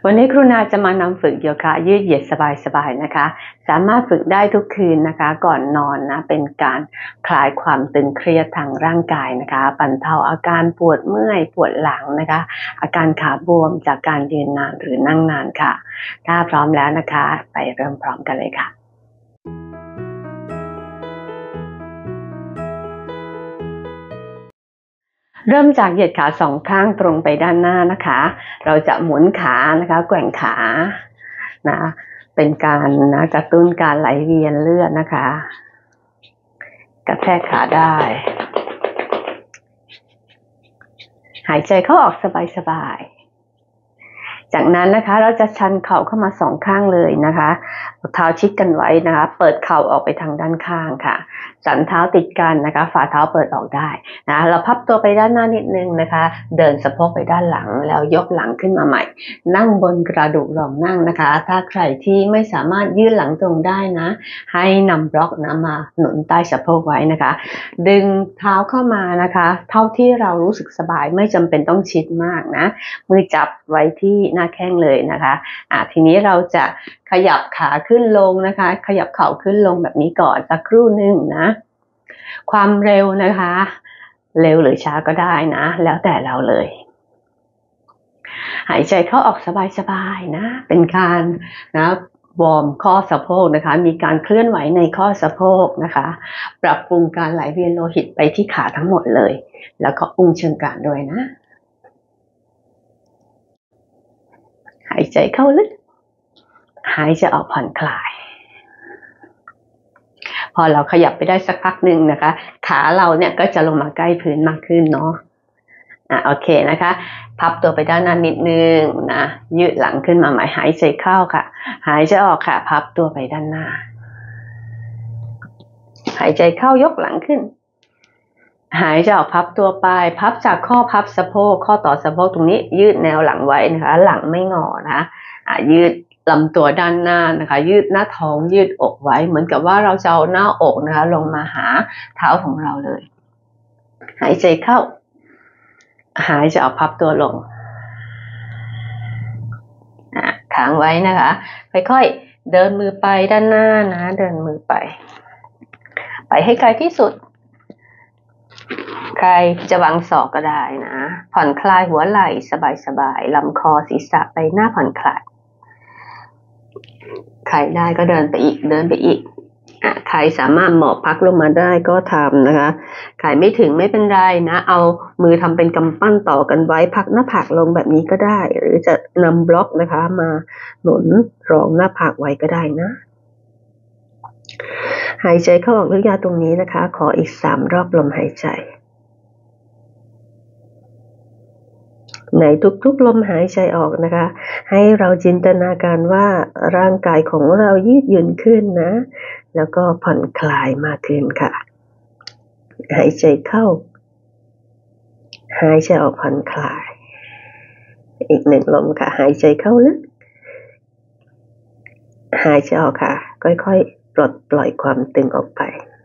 วันนี้ครูนาจะมานำฝึกโยคะยืดเหยียดสบายๆนะคะสามารถฝึกได้ทุกคืนนะคะก่อนนอนนะเป็นการคลายความตึงเครียดทางร่างกายนะคะบรรเทาอาการปวดเมื่อยปวดหลังนะคะอาการขาบวมจากการยืนนานหรือนั่งนานค่ะถ้าพร้อมแล้วนะคะไปเริ่มพร้อมกันเลยค่ะเริ่มจากเหยียดขาสองข้างตรงไปด้านหน้านะคะเราจะหมุนขานะคะแกว่งขานะเป็นการกระตุ้นการไหลเวียนเลือดนะคะกระแทกขาได้หายใจเข้าออกสบายๆจากนั้นนะคะเราจะชันเข่าเข้ามาสองข้างเลยนะคะเท้าชิดกันไว้นะคะเปิดเข่าออกไปทางด้านข้างค่ะสันเท้าติดกันนะคะฝ่าเท้าเปิดออกได้นะเราพับตัวไปด้านหน้านิดนึงนะคะเดินสะโพกไปด้านหลังแล้วยกหลังขึ้นมาใหม่นั่งบนกระดูกรองนั่งนะคะถ้าใครที่ไม่สามารถยืดหลังตรงได้นะให้นำบล็อกนะมาหนุนใต้สะโพกไว้นะคะดึงเท้าเข้ามานะคะเท่าที่เรารู้สึกสบายไม่จำเป็นต้องชิดมากนะมือจับไว้ที่หน้าแข้งเลยนะคะทีนี้เราจะขยับขาขึ้นลงนะคะขยับเข่าขึ้นลงแบบนี้ก่อนสักครู่หนึ่งนะความเร็วนะคะเร็วหรือช้าก็ได้นะแล้วแต่เราเลยหายใจเข้าออกสบายๆนะเป็นการนะวอร์มข้อสะโพกนะคะมีการเคลื่อนไหวในข้อสะโพกนะคะปรับปรุงการไหลเวียนโลหิตไปที่ขาทั้งหมดเลยแล้วก็อุ้งเชิงกรานด้วยนะหายใจเข้าลึกหายใจออกผ่อนคลายพอเราขยับไปได้สักพักหนึ่งนะคะขาเราเนี่ยก็จะลงมาใกล้พื้นมากขึ้นเนาะโอเคนะคะพับตัวไปด้านหน้านิดนึงนะยืดหลังขึ้นมาใหม่หายใจเข้าค่ะหายใจออกค่ะพับตัวไปด้านหน้าหายใจเข้ายกหลังขึ้นหายใจออกพับตัวไปพับจากข้อพับสะโพกข้อต่อสะโพกตรงนี้ยืดแนวหลังไว้นะคะหลังไม่งอนะยืดลำตัวด้านหน้านะคะยืดหน้าท้องยืดอกไว้เหมือนกับว่าเราจะเอาหน้าอกนะคะลงมาหาเท้าของเราเลยหายใจเข้าหายใจออกพับตัวลงค้างไว้นะคะค่อยๆเดินมือไปด้านหน้านะเดินมือไปให้ไกลที่สุดใครจะวางศอกก็ได้นะผ่อนคลายหัวไหล่สบายๆลำคอศีรษะไปหน้าผ่อนคลายใครได้ก็เดินไปอีกใครสามารถหมอบพักลงมาได้ก็ทำนะคะใครไม่ถึงไม่เป็นไรนะเอามือทำเป็นกำปั้นต่อกันไว้พักหน้าผากลงแบบนี้ก็ได้หรือจะนำบล็อกนะคะมาหนุนรองหน้าผากไว้ก็ได้นะหายใจเข้าออกลึกยาวตรงนี้นะคะขออีก3 รอบลมหายใจในทุกๆลมหายใจออกนะคะให้เราจินตนาการว่าร่างกายของเรายืดหยุ่นขึ้นนะแล้วก็ผ่อนคลายมากขึ้นค่ะหายใจเข้าหายใจออกผ่อนคลายอีก1 ลมค่ะหายใจเข้าลึกหายใจออกค่ะค่อยๆปลดปล่อยความตึงออกไป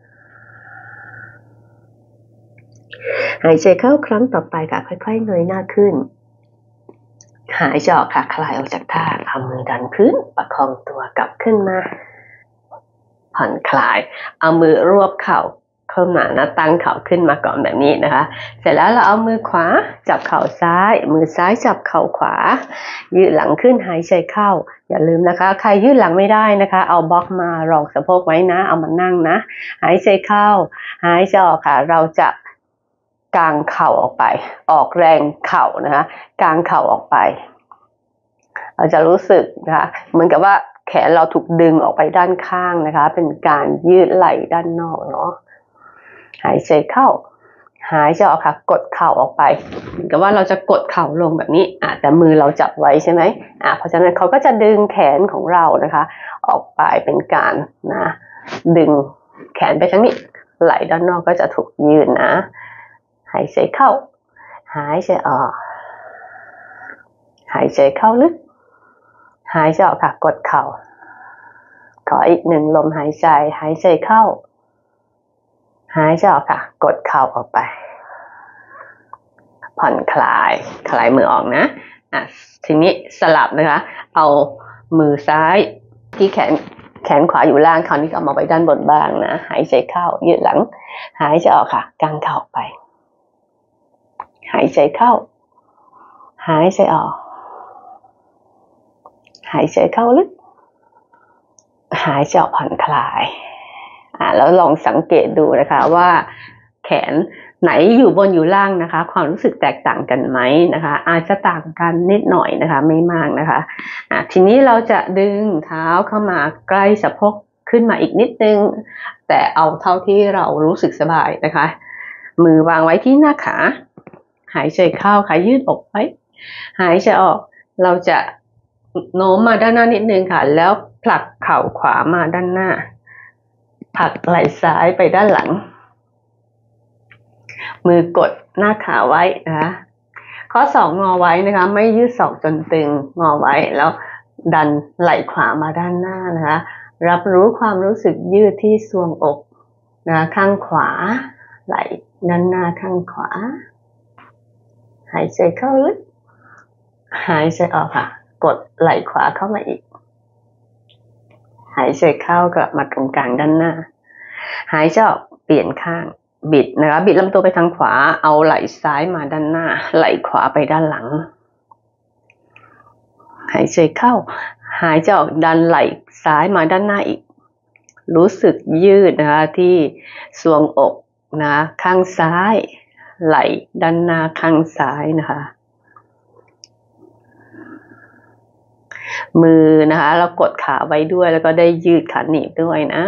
หายใจเข้าครั้งต่อไปค่ะค่อยๆเงยหน้าขึ้นหายใจออกค่ะคลายออกจากท่าเอามือดันพื้นประคองตัวกลับขึ้นมาผ่อนคลายเอามือรวบเข่าเข้ามานะตั้งเข่าขึ้นมาก่อนแบบนี้นะคะเสร็จแล้วเราเอามือขวาจับเข่าซ้ายมือซ้ายจับเข่าขวายืดหลังขึ้นหายใจเข้าอย่าลืมนะคะใครยืดหลังไม่ได้นะคะเอาบล็อกมารองสะโพกไว้นะเอามานั่งนะหายใจเข้าหายใจออกค่ะเราจะกางเข่าออกไปออกแรงเข่านะคะกางเข่าออกไปเราจะรู้สึกนะคะเหมือนกับว่าแขนเราถูกดึงออกไปด้านข้างนะคะเป็นการยืดไหล่ด้านนอกเนาะหายใจเข้าหายใจออกค่ะกดเข่าออกไปเหมือนกับว่าเราจะกดเข่าลงแบบนี้แต่มือเราจับไว้ใช่ไหมเพราะฉะนั้นเขาก็จะดึงแขนของเรานะคะออกไปเป็นการนะดึงแขนไปทั้งนี้ไหล่ด้านนอกก็จะถูกยืดนะหายใจเข้าหายใจออกหายใจเข้าลึกหายใจออกค่ะกดเข่าขออีก1 ลมหายใจหายใจเข้าหายใจออกค่ะกดเข่าออกไปผ่อนคลายมือออกนะทีนี้สลับนะคะเอามือซ้ายที่แขนขวาอยู่ล่างคราวนี้ก็เอามาไว้ด้านบนบ้างนะหายใจเข้ายืดหลังหายใจออกค่ะกางเข่าไปหายใจเข้าหายใจออกหายใจเข้าลึกหายใจออกผ่อนคลายแล้วลองสังเกตดูนะคะว่าแขนไหนอยู่บนอยู่ล่างนะคะความรู้สึกแตกต่างกันไหมนะคะอาจจะต่างกันนิดหน่อยนะคะไม่มากนะคะทีนี้เราจะดึงเท้าเข้ามาใกล้สะโพกขึ้นมาอีกนิดนึงแต่เอาเท่าที่เรารู้สึกสบายนะคะมือวางไว้ที่หน้าขาหายใจเข้าค่ะยืดอกไว้หายใจออกเราจะโน้มมาด้านหน้านิดนึงค่ะแล้วผลักเข่าขวามาด้านหน้าผลักไหล่ซ้ายไปด้านหลังมือกดหน้าขาไว้นะคะข้อศอกงอไว้นะคะไม่ยืดศอกจนตึงงอไว้แล้วดันไหล่ขวามาด้านหน้านะคะรับรู้ความรู้สึกยืดที่ทรวงอกนะข้างขวาไหล่ด้านหน้าข้างขวาหายใจเข้าลึกหายใจออกค่ะกดไหล่ขวาเข้ามาอีกหายใจเข้ากลับมาตรงกลางด้านหน้าหายใจออกเปลี่ยนข้างบิดนะคะบิดลำตัวไปทางขวาเอาไหล่ซ้ายมาด้านหน้าไหล่ขวาไปด้านหลังหายใจเข้าหายใจออกดันไหล่ซ้ายมาด้านหน้าอีกรู้สึกยืดนะคะที่ทรวงอกนะข้างซ้ายไหล่ด้านหน้าข้างซ้ายนะคะมือนะคะเรากดขาไว้ด้วยแล้วก็ได้ยืดขาหนีบด้วยนะ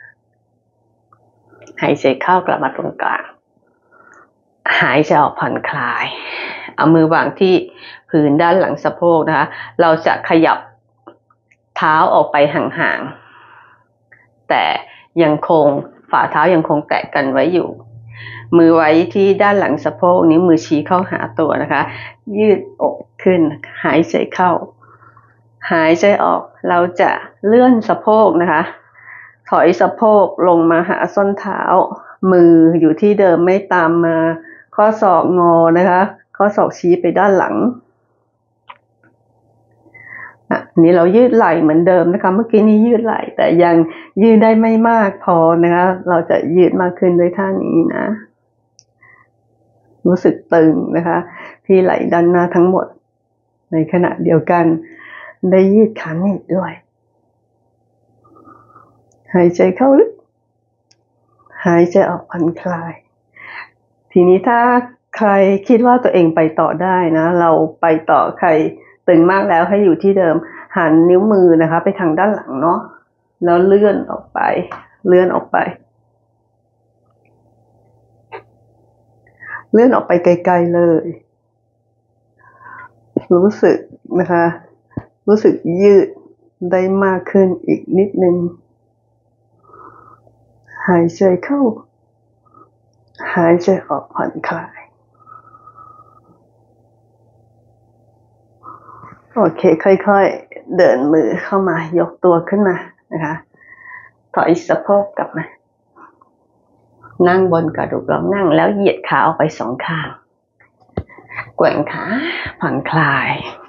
หายใจเข้ากลับมาตรงกลางหายใจออกผ่อนคลายเอามือวางที่พื้นด้านหลังสะโพกนะคะเราจะขยับเท้าออกไปห่างๆแต่ยังคงฝ่าเท้ายังคงแตะกันไว้อยู่มือไว้ที่ด้านหลังสะโพกนิ้วมือชี้เข้าหาตัวนะคะยืดอกขึ้นหายใจเข้าหายใจออกเราจะเลื่อนสะโพกนะคะถอยสะโพกลงมาหาส้นเท้ามืออยู่ที่เดิมไม่ตามมาข้อศอกงอนะคะข้อศอกชี้ไปด้านหลังนี่เรายืดไหล่เหมือนเดิมนะคะเมื่อกี้นี้ยืดไหล่แต่ยังยืดได้ไม่มากพอนะคะเราจะยืดมากขึ้นด้วยท่านี้นะรู้สึกตึงนะคะที่ไหล่ด้านหน้าทั้งหมดในขณะเดียวกันได้ยืดขาหนีบด้วยหายใจเข้าลึกหายใจออกผ่อนคลายทีนี้ถ้าใครคิดว่าตัวเองไปต่อได้นะเราไปต่อใครตึงมากแล้วให้อยู่ที่เดิมหันนิ้วมือนะคะไปทางด้านหลังเนาะแล้วเลื่อนออกไปเลื่อนออกไปเลื่อนออกไปไกลๆเลยรู้สึกนะคะรู้สึกยืดได้มากขึ้นอีกนิดนึงหายใจเข้าหายใจออกผ่อนคลายโอเคค่อยๆเดินมือเข้ามายกตัวขึ้นมานะคะถอยสะโพกกลับมานั่งบนกระดูกเรานั่งแล้วเหยียดขาออกไปสองข้างแกว่งขาผ่อนคลาย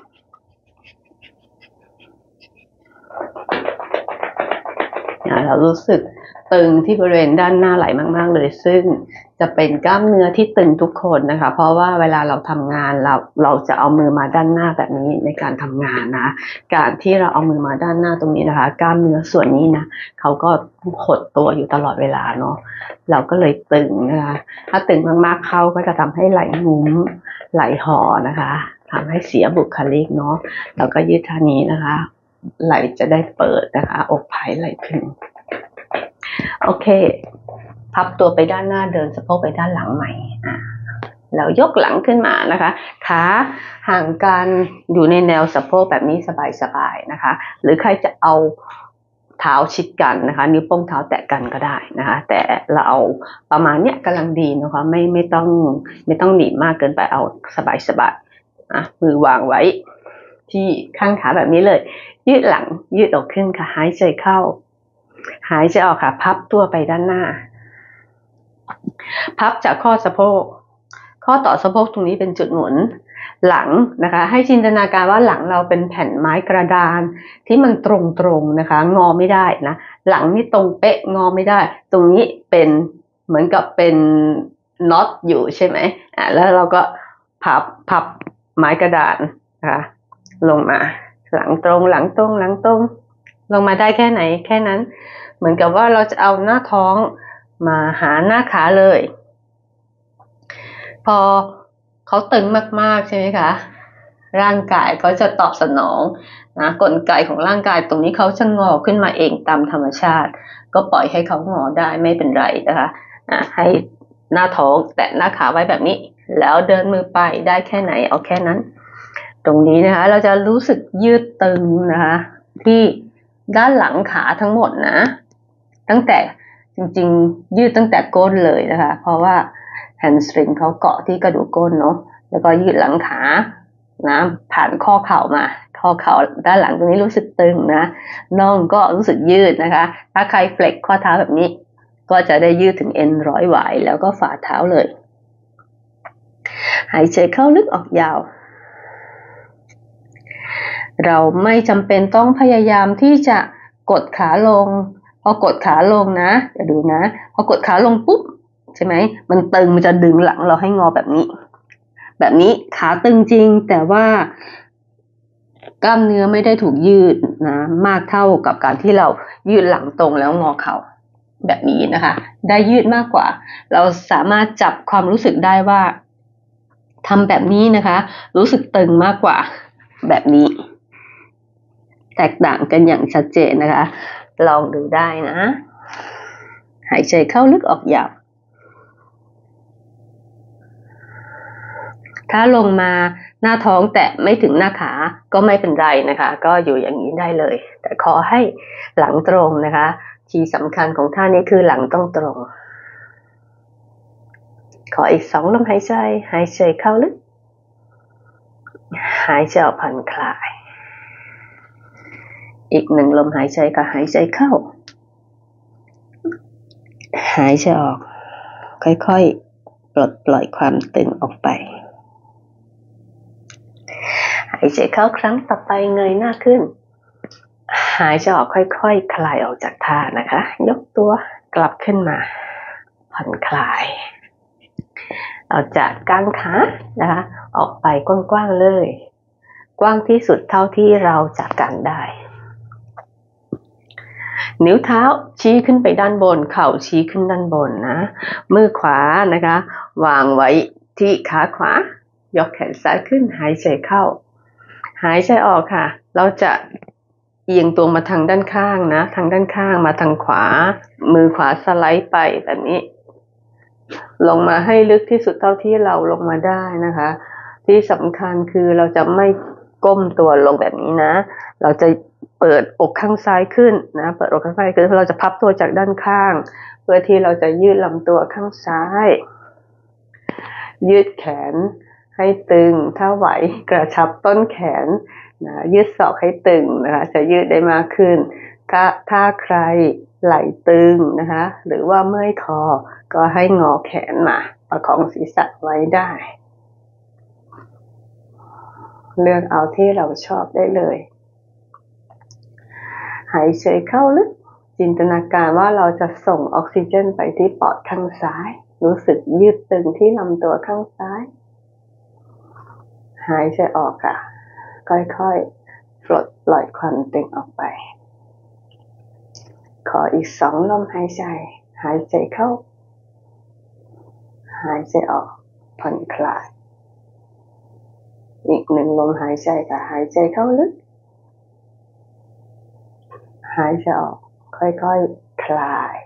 เรารู้สึกตึงที่บริเวณด้านหน้าไหล่มากๆเลยซึ่งจะเป็นกล้ามเนื้อที่ตึงทุกคนนะคะเพราะว่าเวลาเราทำงานเราจะเอามือมาด้านหน้าแบบนี้ในการทำงานนะการที่เราเอามือมาด้านหน้าตรงนี้นะคะกล้ามเนื้อส่วนนี้นะเขาก็หดตัวอยู่ตลอดเวลาเนาะเราก็เลยตึงนะคะถ้าตึงมากๆเข้าก็จะทำให้ไหล่งุ้มไหล่ห่อนะคะทำให้เสียบุคลิกเนาะเราก็ยืดท่านี้นะคะไหล่จะได้เปิดนะคะอกผายไหล่พึงโอเคพับตัวไปด้านหน้าเดินสะโพกไปด้านหลังใหม่แล้วยกหลังขึ้นมานะคะขาห่างกันอยู่ในแนวสะโพกแบบนี้สบายๆนะคะหรือใครจะเอาเท้าชิดกันนะคะนิ้วโป้งเท้าแตะกันก็ได้นะคะแต่เราเอาประมาณเนี้ยกำลังดีนะคะไม่ต้องหนีบมากเกินไปเอาสบายๆมือวางไว้ที่ข้างขาแบบนี้เลยยืดหลังยืดออกขึ้นค่ะหายใจเข้าหายใจออกค่ะพับตัวไปด้านหน้าพับจากข้อสะโพกข้อต่อสะโพกตรงนี้เป็นจุดหมุนหลังนะคะให้จินตนาการว่าหลังเราเป็นแผ่นไม้กระดานที่มันตรงๆนะคะงอไม่ได้นะหลังนี่ตรงเป๊ะงอไม่ได้ตรงนี้เป็นเหมือนกับเป็นน็อตอยู่ใช่ไหมแล้วเราก็พับไม้กระดานนะคะลงมาหลังตรงหลังตรงหลังตรงลงมาได้แค่ไหนแค่นั้นเหมือนกับว่าเราจะเอาหน้าท้องมาหาหน้าขาเลยพอเขาตึงมากๆใช่ไหมคะร่างกายเขาจะตอบสนองนะกลไกของร่างกายตรงนี้เขาจะงอขึ้นมาเองตามธรรมชาติก็ปล่อยให้เขางอได้ไม่เป็นไรนะคะให้หน้าท้องแตะหน้าขาไว้แบบนี้แล้วเดินมือไปได้แค่ไหนเอาแค่นั้นตรงนี้นะคะเราจะรู้สึกยืดตึงนะคะที่ด้านหลังขาทั้งหมดนะตั้งแต่จริงๆยืดตั้งแต่ก้นเลยนะคะเพราะว่าแฮมสตริงเขาเกาะที่กระดูกก้นเนาะแล้วก็ยืดหลังขานะผ่านข้อเข่ามาข้อเข่าด้านหลังตรงนี้รู้สึกตึงนะน่องก็รู้สึกยืดนะคะถ้าใครเฟล็กข้อเท้าแบบนี้ก็จะได้ยืดถึงเอ็นร้อยหวายแล้วก็ฝ่าเท้าเลยหายใจเข้าลึกออกยาวเราไม่จำเป็นต้องพยายามที่จะกดขาลงพอกดขาลงนะเดี๋ยวดูนะพอกดขาลงปุ๊บใช่ไหมมันตึงมันจะดึงหลังเราให้งอแบบนี้ขาตึงจริงแต่ว่ากล้ามเนื้อไม่ได้ถูกยืดนะมากเท่ากับการที่เรายืดหลังตรงแล้วงอเข่าแบบนี้นะคะได้ยืดมากกว่าเราสามารถจับความรู้สึกได้ว่าทำแบบนี้นะคะรู้สึกตึงมากกว่าแบบนี้แตกต่างกันอย่างชัดเจนนะคะลองดูได้นะหายใจเข้าลึกออกยาวถ้าลงมาหน้าท้องแตะไม่ถึงหน้าขาก็ไม่เป็นไรนะคะก็อยู่อย่างนี้ได้เลยแต่ขอให้หลังตรงนะคะที่สำคัญของท่านี้คือหลังต้องตรงขออีก2ลมหายใจเข้าลึกหายใจออกผ่อนคลายอีก1ลมหายใจค่ะหายใจเข้าหายใจออกค่อยๆปลดปล่อยความตึงออกไปหายใจเข้าครั้งต่อไปเงยหน้าขึ้นหายใจออกค่อยๆคลายออกจากท่านะคะยกตัวกลับขึ้นมาผ่อนคลายเอาจากกางขานะคะออกไปกว้างๆเลยกว้างที่สุดเท่าที่เราจะกันได้นิ้วเท้าชี้ขึ้นไปด้านบนเข่าชี้ขึ้นด้านบนนะมือขวานะคะวางไว้ที่ขาขวายกแขนซ้ายขึ้นหายใจเข้าหายใจออกค่ะเราจะเอียงตัวมาทางด้านข้างนะทางด้านข้างมาทางขวามือขวาสไลด์ไปแบบนี้ลงมาให้ลึกที่สุดเท่าที่เราลงมาได้นะคะที่สำคัญคือเราจะไม่ก้มตัวลงแบบนี้นะเราจะเปิดอกข้างซ้ายขึ้นนะเปิดอกข้างซ้ายขึ้นเราจะพับตัวจากด้านข้างเพื่อที่เราจะยืดลำตัวข้างซ้ายยืดแขนให้ตึงถ้าไหวกระชับต้นแขนนะยืดศอกให้ตึงนะคะจะยืดได้มากขึ้นถ้าใครไหล่ตึงนะคะหรือว่าเมื่อยคอก็ให้งอแขนมาประคองศีรษะไว้ได้เลือกเอาที่เราชอบได้เลยหายใจเข้าลึกจินตนาการว่าเราจะส่งออกซิเจนไปที่ปอดข้างซ้ายรู้สึกยืดตึงที่ลำตัวข้างซ้ายหายใจออกค่ะค่อยๆปลดปล่อยความตึงออกไปขออีก2ลมหายใจหายใจเข้าหายใจออกผ่อนคลายอีก1ลมหายใจค่ะหายใจเข้าลึกหายใจออกค่อยๆคลาย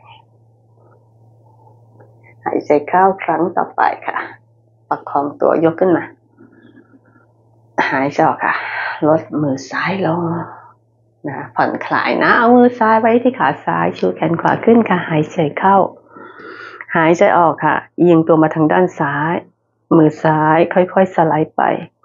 หายใจเข้าครั้งต่อไปค่ะประคองตัวยกขึ้นมาหายใจออกค่ะลดมือซ้ายลงนะผ่อนคลายนะเอามือซ้ายไว้ที่ขาซ้ายชูแขนขวาขึ้นค่ะหายใจเข้าหายใจออกค่ะเอียงตัวมาทางด้านซ้ายมือซ้ายค่อยๆสไลด์ไป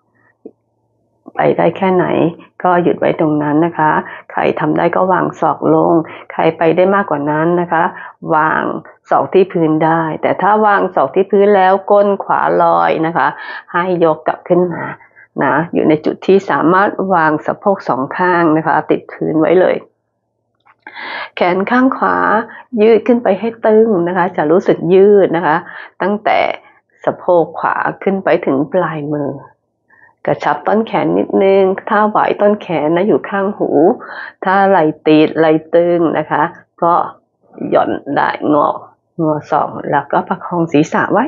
ได้แค่ไหนก็หยุดไว้ตรงนั้นนะคะใครทำได้ก็วางศอกลงใครไปได้มากกว่านั้นนะคะวางศอกที่พื้นได้แต่ถ้าวางศอกที่พื้นแล้วก้นขวาลอยนะคะให้ยกกลับขึ้นมานะอยู่ในจุดที่สามารถวางสะโพกสองข้างนะคะติดพื้นไว้เลยแขนข้างขวายืดขึ้นไปให้ตึงนะคะจะรู้สึกยืดนะคะตั้งแต่สะโพกขวาขึ้นไปถึงปลายมือกระชับต้นแขนนิดนึงถ้าไหวต้นแขนนะอยู่ข้างหูถ้าไหล่ติดไหล่ตึงนะคะก็หย่อนได้งอศอกแล้วก็ประคองศีรษะไว้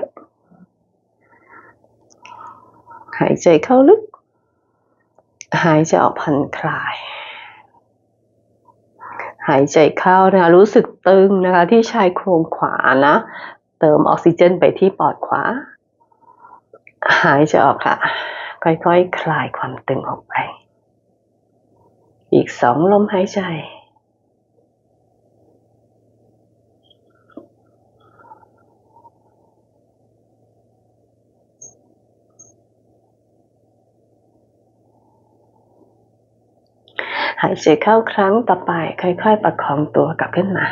หายใจเข้าลึกหายใจออกผ่อนคลายหายใจเข้านะคะรู้สึกตึงนะคะที่ชายโครงขวานะเติมออกซิเจนไปที่ปอดขวาหายใจออกค่ะค่อยๆ คลายความตึงออกไปอีก2 ลมหายใจหายใจเข้าครั้งต่อไปค่อยๆประคองตัวกลับขึ้นมา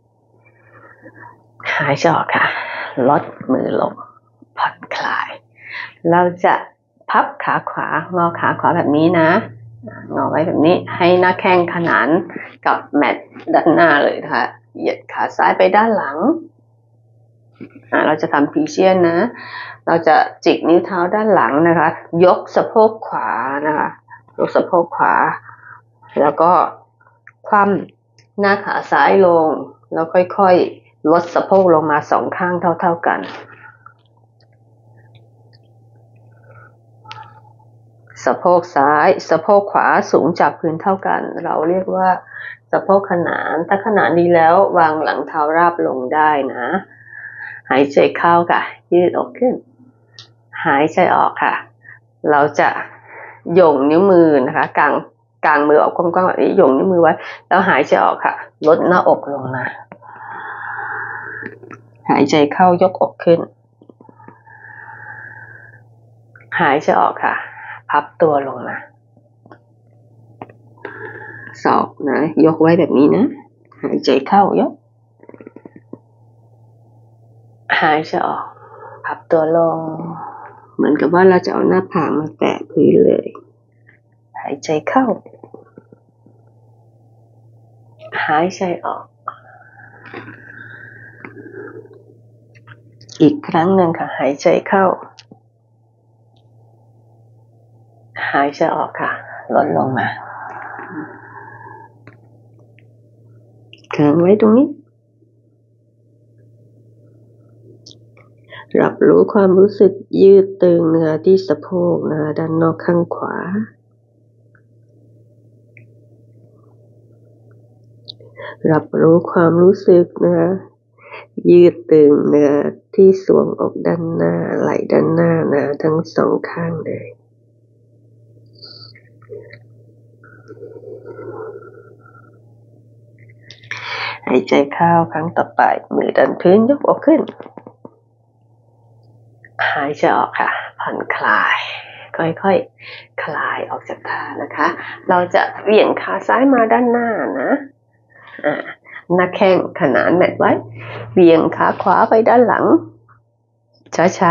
หายใจออกค่ะลดมือลงผ่อนคลายเราจะพับขาขวางอขาขวาแบบนี้นะงอไว้แบบนี้ให้หน้าแข้งขนานกับแมตด้านหน้าเลยนะคะเหยียดขาซ้ายไปด้านหลังเราจะทำพีเชียนนะเราจะจิกนิ้วเท้าด้านหลังนะคะยกสะโพกขวานะคะยกสะโพกขวาแล้วก็คว่ำหน้าขาซ้ายลงแล้วค่อยๆลดสะโพกลงมา2 ข้างเท่ากันสะโพกซ้ายสะโพกขวาสูงจากพื้นเท่ากันเราเรียกว่าสะโพกขนานถ้าขนานดีแล้ววางหลังเท้าราบลงได้นะหายใจเข้าค่ะยืดอกขึ้นหายใจออกค่ะเราจะหย่งนิ้วมือนะคะกลางมือออกกว้างๆแบบนี้หย่งนิ้วมือไว้แล้วหายใจออกค่ะลดหน้าอกลงมาหายใจเข้ายกอกขึ้นหายใจออกค่ะพับตัวลงมาศอกนะยกไว้แบบนี้นะหายใจเข้ายกหายใจออกพับตัวลงเหมือนกับว่าเราจะเอาหน้าผากมาแตะพื้นเลยหายใจเข้าหายใจออกอีกครั้งหนึ่งค่ะหายใจเข้าหายใจออกค่ะลดลงมาค้างไว้ตรงนี้รับรู้ความรู้สึกยืดตึงนะคะที่สะโพกนะคะด้านนอกข้างขวารับรู้ความรู้สึกนะคะยืดตึงนะคะที่ทรวงอกด้านหน้าไหล่ด้านหน้านะทั้ง2 ข้างเลยหายใจเข้าครั้งต่อไปมือดันพื้นยกอกขึ้นหายใจออกค่ะผ่อนคลายค่อยๆคลายออกจากท่านะคะเราจะเหวี่ยงขาซ้ายมาด้านหน้านะหน้าแข้งขนานแมตไว้เหวี่ยงขาขวาไปด้านหลังช้า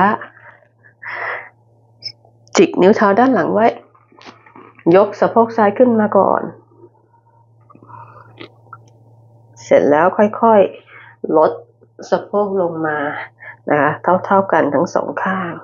ๆจิกนิ้วเท้าด้านหลังไว้ยกสะโพกซ้ายขึ้นมาก่อนเสร็จแล้วค่อยๆลดสะโพกลงมานะคะเท่ากันทั้ง2 ข้าง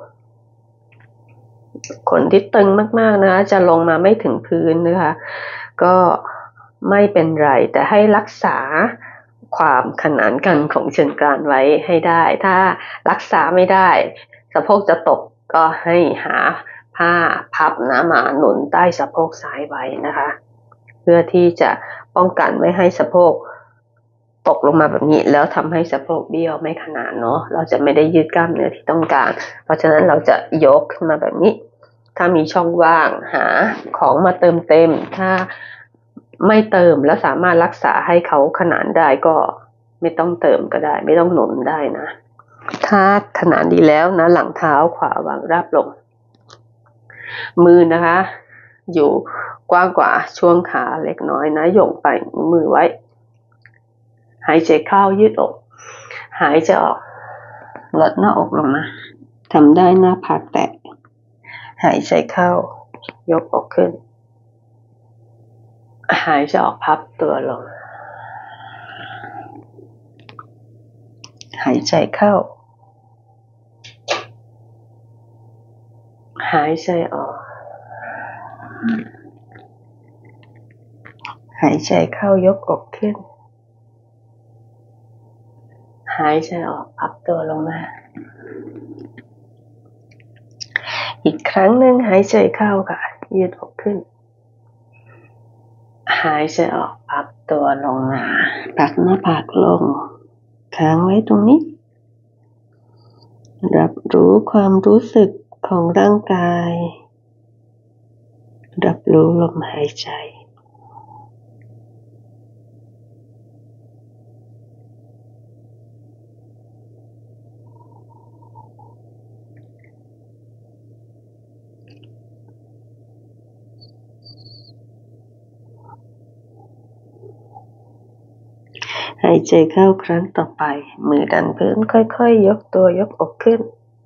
คนที่ตึงมากๆนะคะจะลงมาไม่ถึงพื้นนะคะก็ไม่เป็นไรแต่ให้รักษาความขนานกันของเชิงกรานไว้ให้ได้ถ้ารักษาไม่ได้สะโพกจะตกก็ให้หาผ้าพับนะมาหนุนใต้สะโพกซ้ายไว้นะคะเพื่อที่จะป้องกันไม่ให้สะโพกตกลงมาแบบนี้แล้วทำให้สะโพกเบี้ยวไม่ขนานเนาะเราจะไม่ได้ยืดกล้ามเนื้อที่ต้องการเพราะฉะนั้นเราจะยกขึ้นมาแบบนี้ถ้ามีช่องว่างหาของมาเติมเต็มถ้าไม่เติมแล้วสามารถรักษาให้เขาขนานได้ก็ไม่ต้องเติมก็ได้ไม่ต้องหนุนได้นะถ้าขนานดีแล้วนะหลังเท้าขวาวางราบลงมือนะคะอยู่กว้างกว่าช่วงขาเล็กน้อยนะหย่งไปมือไว้หายใจเข้ายืดอกหายใจออกลดหน้าอกลงมาทำได้หน้าผากแตะหายใจเข้ายกอกขึ้นหายใจออกพับตัวลงหายใจเข้าหายใจออกหายใจเข้ายกอกขึ้นหายใจออกพับตัวลงมาอีกครั้งหนึ่งหายใจเข้าค่ะยืดอกขึ้นหายใจออกพับตัวลงมาปักหน้าผากลงค้างไว้ตรงนี้รับรู้ความรู้สึกของร่างกายรับรู้ลมหายใจหายใจเข้าครั้งต่อไปมือดันพื้นค่อยๆยกตัวยกอกขึ้น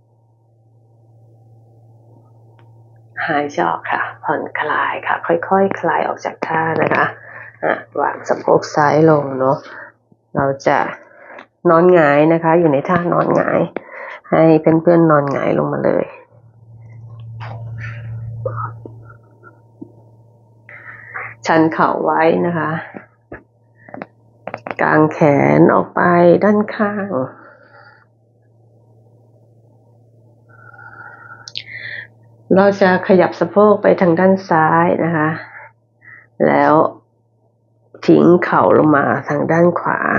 หายใจออกค่ะผ่อนคลายค่ะค่อยๆ คลายออกจากท่านะคะวางสะโพกซ้ายลงเนาะเราจะนอนหงายนะคะอยู่ในท่านอนหงายให้เพื่อนๆนอนหงายลงมาเลยชันเข่าไว้นะคะกางแขนออกไปด้านข้างเราจะขยับสะโพกไปทางด้านซ้ายนะคะแล้วทิ้งเข่าลงมาทางด้านขวา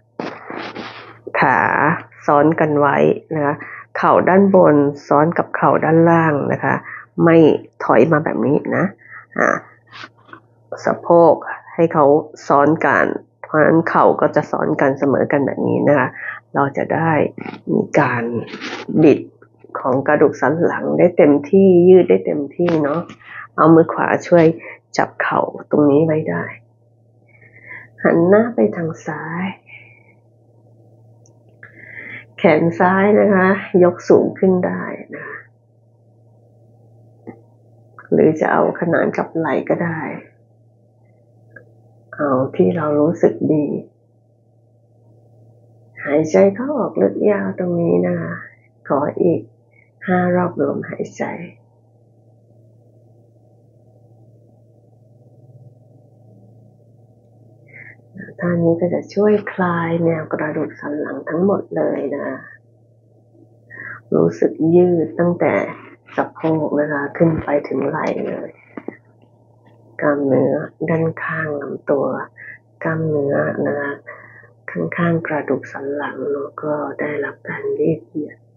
ขาซ้อนกันไว้นะคะเข่าด้านบนซ้อนกับเข่าด้านล่างนะคะไม่ถอยมาแบบนี้นะสะโพกให้เขาซ้อนกันเพราะฉะนั้นเข่าก็จะซ้อนกันเสมอกันแบบนี้นะคะเราจะได้มีการบิดของกระดูกสันหลังได้เต็มที่ยืดได้เต็มที่เนาะเอามือขวาช่วยจับเข่าตรงนี้ไว้ได้หันหน้าไปทางซ้ายแขนซ้ายนะคะยกสูงขึ้นได้นะหรือจะเอาขนานกับไหล่ก็ได้เอาที่เรารู้สึกดีหายใจเข้าออกลึกยาวตรงนี้นะคะขออีก5 รอบลมหายใจท่านี้ก็จะช่วยคลายแนวกระดูกสันหลังทั้งหมดเลยนะรู้สึกยืดตั้งแต่สะโพกนะคะขึ้นไปถึงไหล่เลยกล้ามเนื้อด้านข้างลำตัวกล้ามเนื้อนะคะข้างๆกระดูกสันหลังแล้วก็ได้รับการยืดเหยียด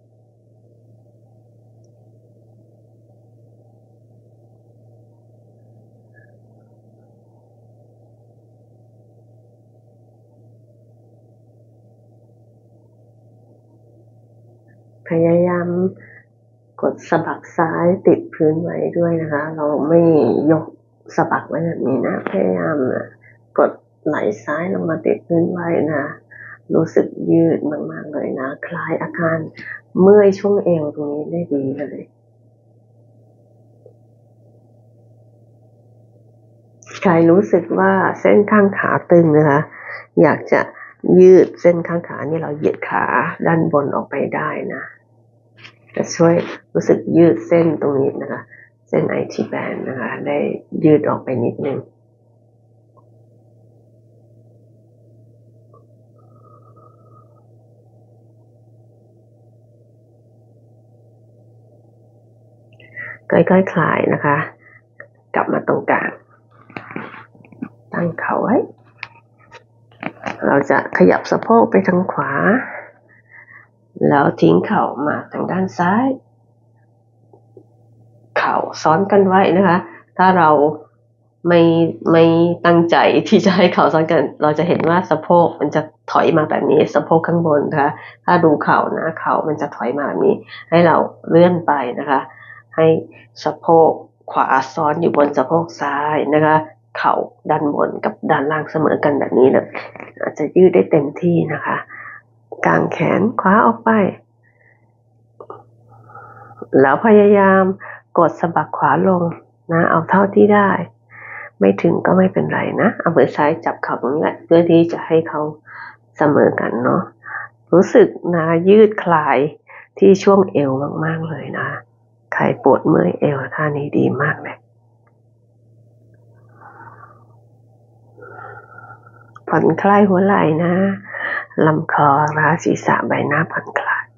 พยายามกดสะบักซ้ายติดพื้นไว้ด้วยนะคะเราไม่ยกสะบักไว้แบบนี้นะพยายามกดไหล่ซ้ายลงมาติดพื้นไว้นะรู้สึกยืดมากๆเลยนะคลายอาการเมื่อยช่วงเอวตรงนี้ได้ดีเลยใครรู้สึกว่าเส้นข้างขาตึงนะคะอยากจะยืดเส้นข้างขานี่เราเหยียดขาด้านบนออกไปได้นะจะช่วยรู้สึกยืดเส้นตรงนี้นะคะเส้น IT band นะคะได้ยืดออกไปนิดนึงค่อยๆคลายนะคะกลับมาตรงกลางตั้งเข่าไว้เราจะขยับสะโพกไปทางขวาแล้วทิ้งเข่ามาทางด้านซ้ายเข่าซ้อนกันไว้นะคะถ้าเราไม่ตั้งใจที่จะให้เข่าซ้อนกันเราจะเห็นว่าสะโพกมันจะถอยมาแบบนี้สะโพกข้างบนนะคะถ้าดูเข่านะเข่ามันจะถอยมาแบบนี้ให้เราเลื่อนไปนะคะให้สะโพกขวาซ้อนอยู่บนสะโพกซ้ายนะคะเข่าด้านบนกับด้านล่างเสมอกันแบบนี้นะอาจจะยืดได้เต็มที่นะคะกางแขนขวาออกไปแล้วพยายามกดสะบักขวาลงนะเอาเท่าที่ได้ไม่ถึงก็ไม่เป็นไรนะเอามือซ้ายจับเข่าตรงนี้แหละเพื่อที่จะให้เขาเสมอกันเนาะรู้สึกนะยืดคลายที่ช่วงเอวมากๆเลยนะใครปวดเมื่อยเอวท่านี้ดีมากเลยผ่อนคลายหัวไหล่นะลำคอศีรษะใบหน้าผ่อนคลาย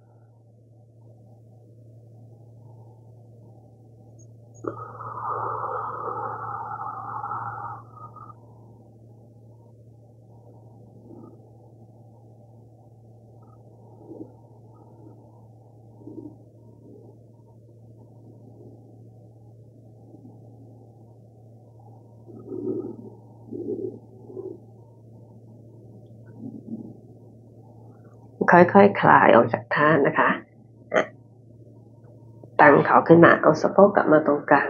ค่อยๆ คลายออกจากท่านะคะตั้งเขาขึ้นมาเอาสะโพกกลับมาตรงกลาง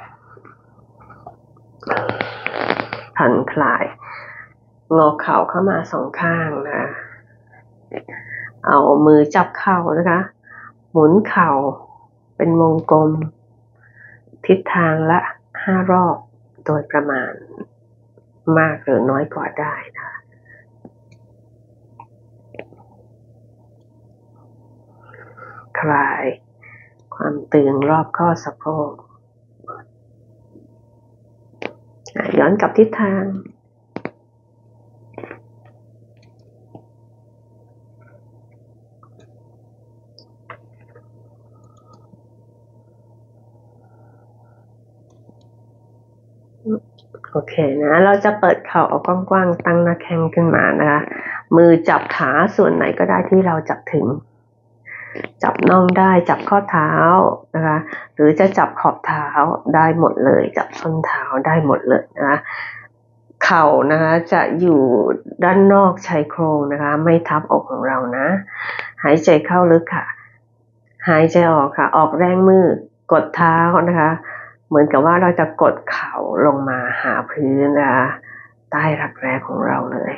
ผ่อนคลายงอเข่าเข้ามาสองข้างนะเอามือจับเข่านะคะหมุนเข่าเป็นวงกลมทิศทางละ5 รอบโดยประมาณมากหรือน้อยกว่าได้นะคลายความตึงรอบข้อสะโพกย้อนกลับทิศทางโอเคนะเราจะเปิดเข่าออกกว้างๆตั้งหน้าแข้งขึ้นมานะคะมือจับขาส่วนไหนก็ได้ที่เราจับถึงจับน่องได้จับข้อเท้านะคะหรือจะจับขอบเท้าได้หมดเลยจับส้นเท้าได้หมดเลยนะคะเข่านะคะจะอยู่ด้านนอกชายโครงนะคะไม่ทับอกของเรานะหายใจเข้าลึกค่ะหายใจออกค่ะออกแรงมือกดเท้านะคะเหมือนกับว่าเราจะกดเข่าลงมาหาพื้นนะคะใต้รักแร้ของเราเลย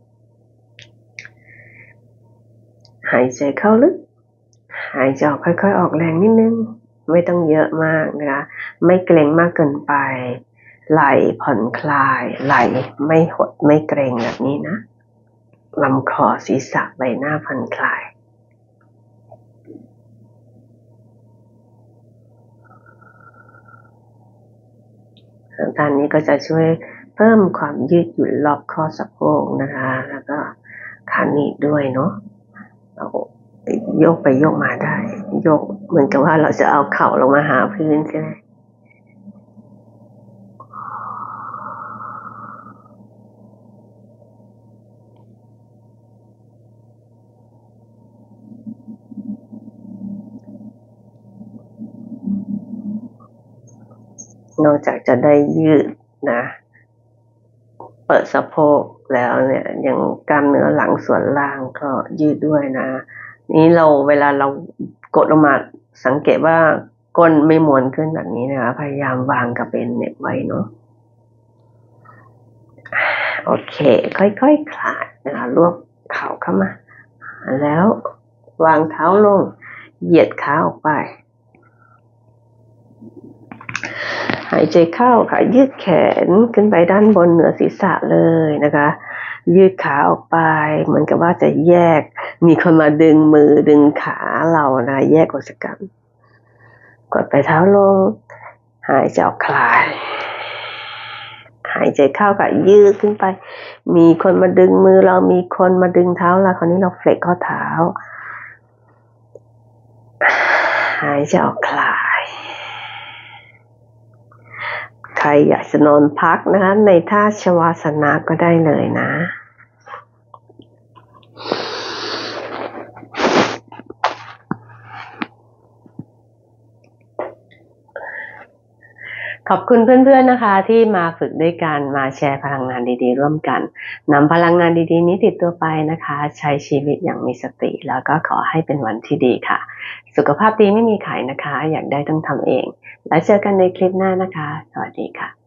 หายใจเข้าลึกหายใจออกค่อยๆออกแรงนิดนึงไม่ต้องเยอะมากนะคะไม่เกร็งมากเกินไปไหล่ผ่อนคลายไหล่ไม่หดไม่เกร็งแบบนี้นะลำคอศีรษะใบหน้าผ่อนคลายท่านนี้ก็จะช่วยเพิ่มความยืดหยุ่นรอบข้อสะโพกนะคะแล้วก็ขาหนีบด้วยเนาะเราโยกไปโยกมาได้โยกเหมือนกับว่าเราจะเอาเข่าลงมาหาพื้นใช่ไหมนอกจากจะได้ยืดนะเปิดสะโพกแล้วเนี่ยยังกล้ามเนื้อหลังส่วนล่างก็ยืดด้วยนะนี้เราเวลาเรากดลงมาสังเกตว่าก้นไม่ม้วนขึ้นแบบนี้นะคะพยายามวางกระเบนเน็บไว้เนาะโอเคค่อยๆคลายนะคะรวบเข่าเข้ามาแล้ววางเท้าลงเหยียดขาออกไปหายใจเข้าค่ะยืดแขนขึ้นไปด้านบนเหนือศีรษะเลยนะคะยืดขาออกไปเหมือนกับว่าจะแยกมีคนมาดึงมือดึงขาเรานะแยกออกจากกันกดไปเท้าลงหายใจออกคลายหายใจเข้าค่ะยืดขึ้นไปมีคนมาดึงมือเรามีคนมาดึงเท้าเราคราวนี้เราเฟลกข้อเท้าหายใจออกคลายใครอยากจะนอนพักนะคะในท่าชวาสนะก็ได้เลยนะขอบคุณเพื่อนๆนะคะที่มาฝึกด้วยกันมาแชร์พลังงานดีๆร่วมกันนำพลังงานดีๆนี้ติดตัวไปนะคะใช้ชีวิตอย่างมีสติแล้วก็ขอให้เป็นวันที่ดีค่ะสุขภาพดีไม่มีขายนะคะอยากได้ต้องทำเองแล้วเจอกันในคลิปหน้านะคะสวัสดีค่ะ